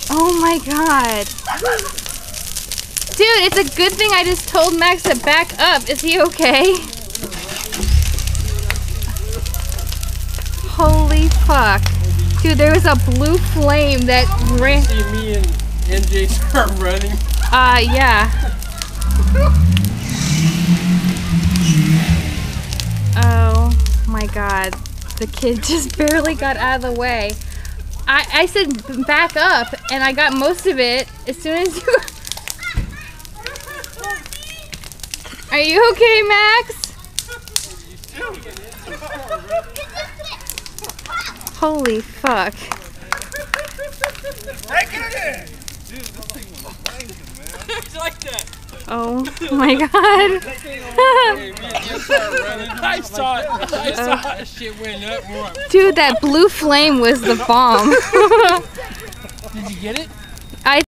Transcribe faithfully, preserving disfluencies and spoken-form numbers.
Oh my god. Dude, it's a good thing I just told Max to back up. Is he okay? Holy fuck. Dude, there was a blue flame that ran. See me and N J start running. Uh, yeah. Oh my god. The kid just barely got out of the way. I, I said back up, and I got most of it as soon as you... Are you okay, Max? Holy fuck. Oh my god. I saw it. I saw it. That shit went up more. Dude, that blue flame was the bomb. Did you get it? I